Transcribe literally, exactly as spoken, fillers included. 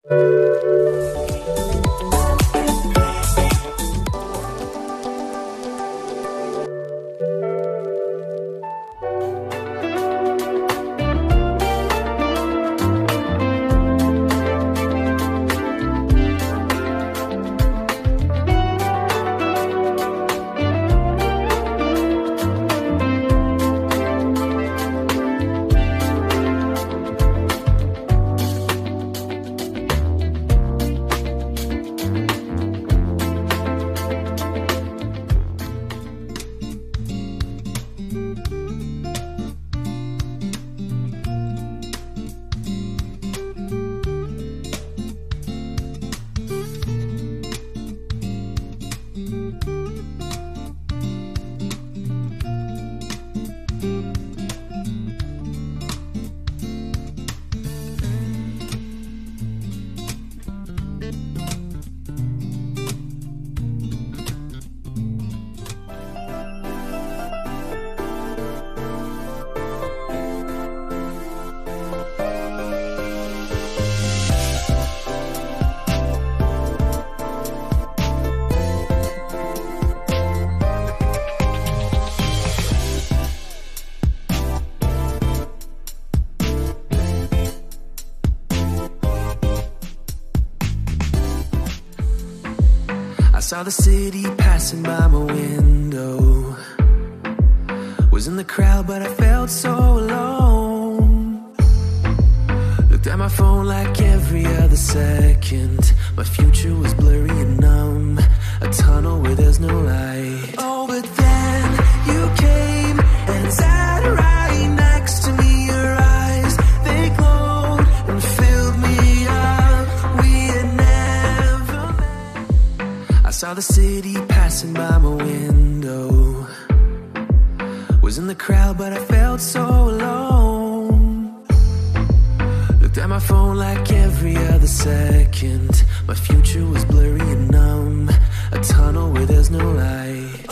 I saw the city passing by my window. Was in the crowd, but I felt so alone. Looked at my phone like every other second. My future was blurry and numb, a tunnel where there's no light. Oh, but then you came and sat right next to me. Your eyes, they glowed and filled me up. We had never met. I saw the city passing by my window. Was in the crowd, but I felt so alone. Looked at my phone like every other second. My future was blurry and numb, a tunnel where there's no light.